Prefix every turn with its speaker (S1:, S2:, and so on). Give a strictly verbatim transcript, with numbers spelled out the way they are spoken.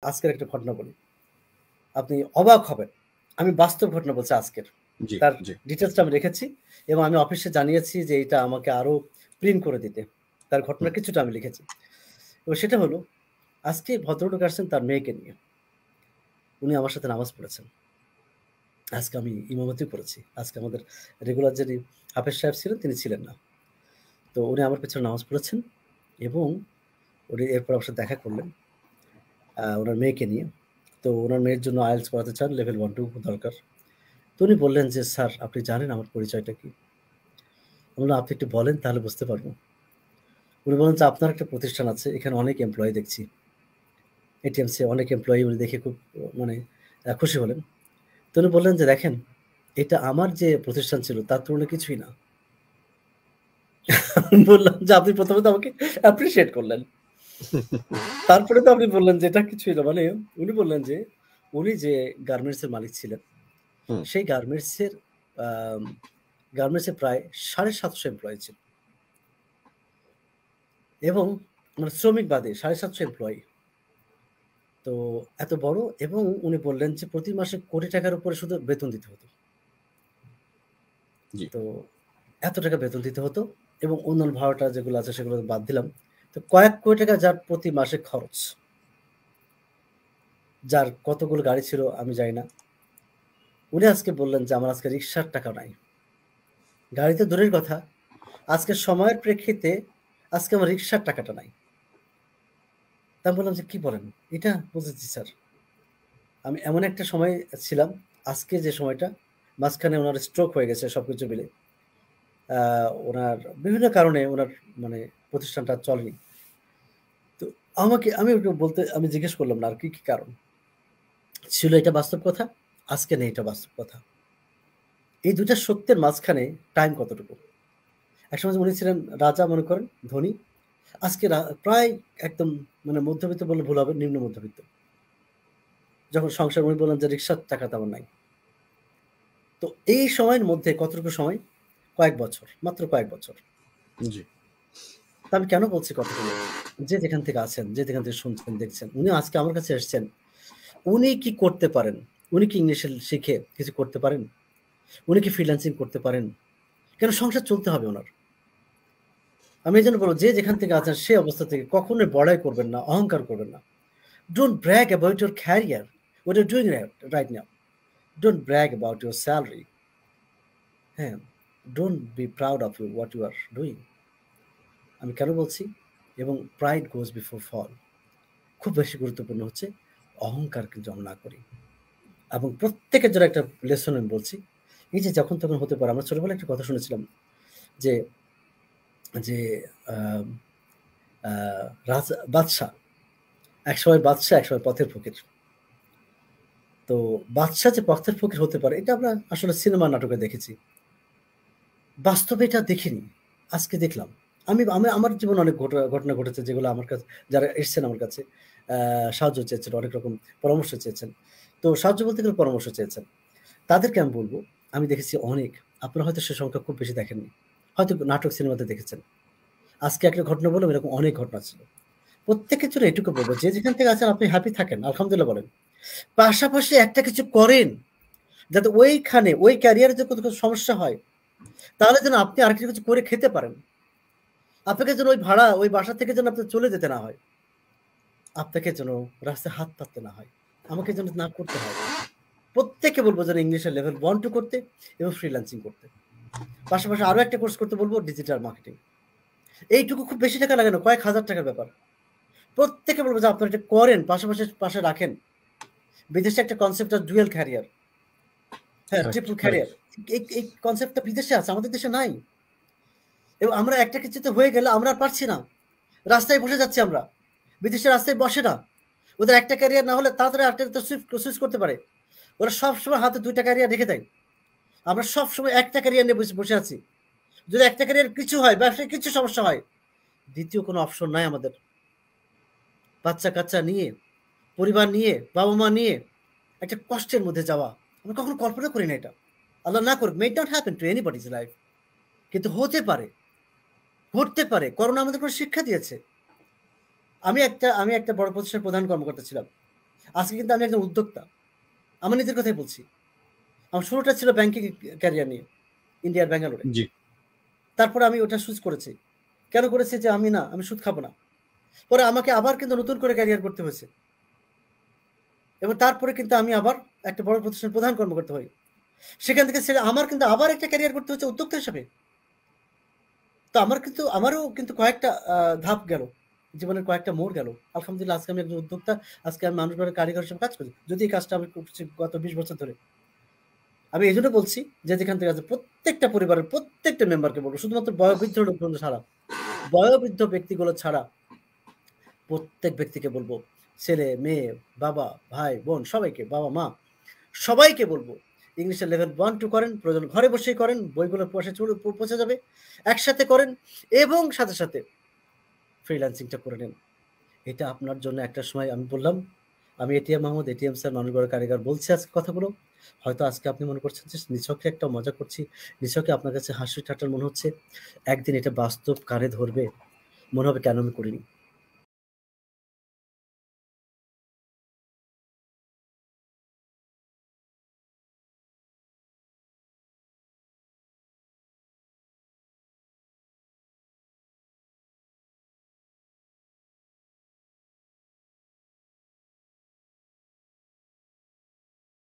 S1: আজকের একটা ঘটনা বলি। আপনি অবাক হবেন। আমি বাস্তব ঘটনা বলছি আজকের।
S2: জি,
S1: তার
S2: জি।
S1: ডিটেইলসটা আমি রেখেছি এবং আমি অফিসে জানিয়েছি যে এটা আমাকে আরো প্রিন্ট করে দিতে। তার ঘটনার
S2: হুম।
S1: কিছুটা আমি লিখেছি। এবং সেটা হলো আজকে ভদ্রলোক আসছেন তার মেয়েকে নিয়ে। উনি আমার সাথে নামাজ পড়েছেন। আজকে আমি ইমামতি করেছি। আজকে আমাদের রেগুলার যিনি হাফেজ সাহেব ছিলেন তিনি ছিলেন না। তো উনি আমার পেছনে নামাজ পড়েছেন এবং উনি এরপর আমার সাথে দেখা করলেন। আ উনার মেয়েকে নিয়ে। তো উনার মেয়ের জন্য আইএলটিএস করাতে চান লেভেল এক দুই দরকার। তো উনি বললেন যে, "স্যার আপনি জানেন আমার পরিচয়টা কি?" আমি বললাম, "আপনি একটু বলেন তাহলে বুঝতে পারব।" উনি বললেন যে, "আপনার একটা প্রতিষ্ঠান আছে। এখানে অনেক এমপ্লয়ি দেখছি। এটিএমসি অনেক এমপ্লয়ি উনি দেখে খুব মানে আ খুশি হলেন।" তো উনি বললেন যে, "দেখেন, এটা আমার যে প্রতিষ্ঠান ছিল তার তুলনায় কিছুই না।" আমি বললাম যে, "আপনি প্রথমত আমাকে অ্যাপ্রিশিয়েট করলেন। তারপরে তো আপনি বললেন যে এটা কিছুই না।" মানে উনি বললেন যে, উনি যে গার্মেন্টস এর মালিক ছিলেন,
S2: হুম।
S1: সেই গার্মেন্টস এর আম গার্মেন্টস এ প্রায় সাড়ে সাতশো এমপ্লয়ি ছিল। এবং মানে শ্রমিক বাদে সাড়ে সাতশো এমপ্লয়ি। তো এত বড় এবং উনি বললেন যে প্রতি মাসে কোটি টাকার উপরে শুধু বেতন দিতে হতো।
S2: জি।
S1: তো এত টাকা বেতন দিতে হতো এবং অন্যান্য ভাড়াটা যেগুলো আছে সেগুলো বাদ দিলাম। তো কয়েক কোটি টাকা যার প্রতি মাসে খরচ। যার কতগুলো গাড়ি ছিল আমি জানি না। উনি আজকে বললেন যে, "আমার আজকে রিক্সার টাকা নাই।" গাড়ি তো দূরের কথা। আজকের সময়ের প্রেক্ষিতে আজকে আমার রিক্সার টাকাটা নাই। তা আমি বললাম যে, "কি বলেন?" "এটা বুঝেছি স্যার।" আমি এমন একটা সময়ে ছিলাম, আজকে যে সময়টা, মাঝখানে উনার স্ট্রোক হয়ে গেছে সবকিছু মিলে। আ উনার বিভিন্ন কারণে উনার মানে প্রতিষ্ঠানটা আর চলেনি। তো আমাকে আমি ওকে বলতে আমি জিজ্ঞেস করলাম না আর কি, কি কারণ? ছিল এটা বাস্তব কথা, আজকে নেই এটা বাস্তব কথা। এই দুই টা সত্যের মাঝখানে টাইম কতটুকু? একসময় যে উনি ছিলেন রাজা মনে করেন, ধনী। আজকে রা প্রায় একদম মানে মধ্যবিত্ত বললে ভুল হবে, নিম্ন মধ্যবিত্ত। যখন সংসার উনি বললেন যে রিক্সার টাকা তেমন নাই। তো এই সময়ের মধ্যে কতটুকু সময়? কয়েক বছর, মাত্র কয়েক বছর।
S2: জি।
S1: তো আমি কেন বলছি কথাগুলো? যে যেখান থেকে আছেন, যে যেখান থেকে শুনছেন, দেখছেন, উনি আজকে আমার কাছে এসছেন। উনি কি করতে পারেন? উনি কি ইংলিশ এ শিখে কিছু করতে পারেন? উনি কি ফ্রিল্যান্সিং করতে পারেন? কেন সংসার চলতে হবে উনার। আমি এজন্য বলব যে যেখান থেকে আছেন সে অবস্থা থেকে কখনোই বড়াই করবেন না, অহংকার করবেন না। Don't brag about your career, what you're doing right right now. Don't brag about your salary. হ্যাঁ, don't be proud of you what you are doing. আমি কেন বলছি? এবং pride goes before fall. খুব বেশি গুরুত্বপূর্ণ হচ্ছে অহংকারকে যেন না করি। এবং প্রত্যেকের জন্য একটা লেসন আমি বলছি। এই যে যখন তখন হতে পারে আমরা ছোটবেলায় একটা কথা শুনেছিলাম যে, যে আম আ রাজা বাদশা, একসময় বাদশা, একসময় পথের ফকির। তো বাদশা যে পথের ফকির হতে পারে এটা আমরা আসলে সিনেমা নাটকে দেখেছি। বাস্তবে এটা দেখিনি। আজকে দেখলাম। আমি আমি আমার জীবনে অনেক ঘট ঘটনা ঘটেছে যেগুলো আমার কাছে যারা এসছেন আমার কাছে আ সাহায্য চেয়েছেন, অনেক রকম পরামর্শ চেয়েছেন। তো সাহায্য বলতে গেলে পরামর্শ চেয়েছেন। তাদেরকে আমি বলব, আমি দেখেছি অনেক। আপনারা হয়তো সে সংখ্যা খুব বেশি দেখেননি। হয়তো নাটক সিনেমাতে দেখেছেন। আজকে একটা ঘটনা বললাম এরকম অনেক ঘটনা ছিল। প্রত্যেকের জন্য এটুকু বলব যে যেখান থেকে আছেন আপনি হ্যাপি থাকেন। আলহামদুলিল্লাহ বলেন। পাশাপাশি একটা কিছু করেন। যাতে ওইখানে ওই ক্যারিয়ারে যদি কোনো সমস্যা হয়, তাহলে যেন আপনি আরেকটা কিছু করে খেতে পারেন। আপনাকে যেন ওই ভাড়া, ওই বাসা থেকে যেন আপনার চলে যেতে না হয়। আপনাকে যেন রাস্তায় হাত পাততে না হয়। আমাকে যেন না করতে হয়। প্রত্যেককে বলব যেন ইংলিশের লেভেল এক দুই করতে এবং ফ্রিল্যান্সিং করতে। পাশাপাশি আরো একটা কোর্স করতে বলব ডিজিটাল মার্কেটিং। এইটুকু খুব বেশি টাকা লাগে না, কয়েক হাজার টাকার ব্যাপার। প্রত্যেককে বলব যে আপনারা এটা করেন, পাশাপাশি পাশে রাখেন। বিদেশে একটা কনসেপ্ট আছে ডুয়াল ক্যারিয়ার। হ্যাঁ,
S2: রাইট,
S1: ট্রিপল
S2: রাইট।
S1: ক্যারিয়ার। এই এই কনসেপ্টটা বিদেশে আছে, আমাদের দেশে নাই। এবং আমরা একটা কিছুতে হয়ে গেলে আমরা আর পারছি না। রাস্তায় বসে যাচ্ছি আমরা। বিদেশের রাস্তায় বসে না। ওদের একটা ক্যারিয়ার না হলে তাড়াতাড়ি আরেকটাতে সুইফট সুইচ করতে পারে। ওরা সবসময় হাতে দুই টা ক্যারিয়ার রেখে দেয়। আমরা সবসময় একটা ক্যারিয়ার নিয়ে বসে বসে আছি। যদি একটা ক্যারিয়ার কিছু হয়, ব্যবসায় কিছু সমস্যা হয়, দ্বিতীয় কোনো অপশন নাই আমাদের। বাচ্চা-কাচ্চা নিয়ে, পরিবার নিয়ে, বাবা-মা নিয়ে একটা কষ্টের মধ্যে যাওয়া। আমরা কখনো কল্পনা করি না এটা। আল্লাহ না করুক, may it not happen to anybody's life. কিন্তু হতে পারে, ঘটতে পারে। করোনা আমাদের কোনো শিক্ষা দিয়েছে। আমি একটা আমি একটা বড় প্রতিষ্ঠানের প্রধান কর্মকর্তা ছিলাম। আজকে কিন্তু আমি একজন উদ্যোক্তা। আমার নিজের কথাই বলছি। আমার শুরুটা ছিল ব্যাংকিং ক্যারিয়ার নিয়ে, ইন্ডিয়ার ব্যাঙ্গালোরে।
S2: জি।
S1: তারপরে আমি ওটা সুইচ করেছি। কেন করেছি? যে আমি না, আমি সুদ খাবো না। পরে আমাকে আবার কিন্তু নতুন করে ক্যারিয়ার করতে হয়েছে। এবং তারপরে কিন্তু আমি আবার একটা বড় প্রতিষ্ঠানের প্রধান কর্মকর্তা হই। সেখান থেকে ছেড়ে আমার কিন্তু আবার একটা ক্যারিয়ার করতে হচ্ছে উদ্যোক্তা হিসাবে। তো আমার কিন্তু আমারও কিন্তু কয়েকটা আ ধাপ গেল। জীবনের কয়েকটা মোড় গেল। আলহামদুলিল্লাহ আজকে আমি একজন উদ্যোক্তা। আজকে আমি মানুষ গড়ার কারিগর হিসেবে কাজ করি। যদি এই কাজটা আমি করছি গত বিশ বছর ধরে। আমি এজন্য বলছি যে যেখান থেকে আছে প্রত্যেকটা পরিবারের প্রত্যেকটা মেম্বারকে বলব। শুধুমাত্র বয়োবৃদ্ধ লোকজন ছাড়া, বয়োবৃদ্ধ ব্যক্তিগুলো ছাড়া প্রত্যেক ব্যক্তিকে বলব। ছেলে, মেয়ে, বাবা, ভাই, বোন সবাইকে, বাবা-মা সবাইকে বলব। ইংলিশের লেভেল এক দুই করেন, প্রয়োজন ঘরে বসেই করেন, বইগুলো পয়সা চলে পৌঁছে যাবে। একসাথে করেন এবং সাথে, সাথে ফ্রিল্যান্সিংটা করে নেন। এটা আপনার জন্য একটা সময় আমি বললাম, আমি এটিএম মাহমুদ, এটিএম স্যার মানুষ গড়ার কারিগর বলছি আজকে কথাগুলো। হয়তো আজকে আপনি মনে করছেন যে নিছকই একটা মজা করছি। নিছকই আপনার কাছে হাসি ঠাট্টার মনে হচ্ছে। একদিন এটা বাস্তব কারে ধরবে, মনে হবে কেন আমি করিনি।